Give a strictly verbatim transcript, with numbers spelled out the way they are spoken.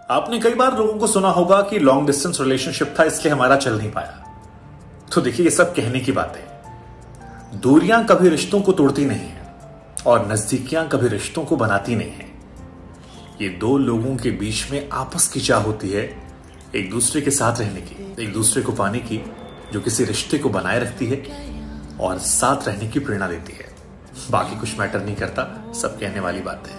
आपने कई बार लोगों को सुना होगा कि लॉन्ग डिस्टेंस रिलेशनशिप था इसलिए हमारा चल नहीं पाया। तो देखिए, ये सब कहने की बात है। दूरियां कभी रिश्तों को तोड़ती नहीं है और नजदीकियां कभी रिश्तों को बनाती नहीं है। ये दो लोगों के बीच में आपस की चाह होती है, एक दूसरे के साथ रहने की, एक दूसरे को पाने की, जो किसी रिश्ते को बनाए रखती है और साथ रहने की प्रेरणा देती है। बाकी कुछ मैटर नहीं करता, सब कहने वाली बात है।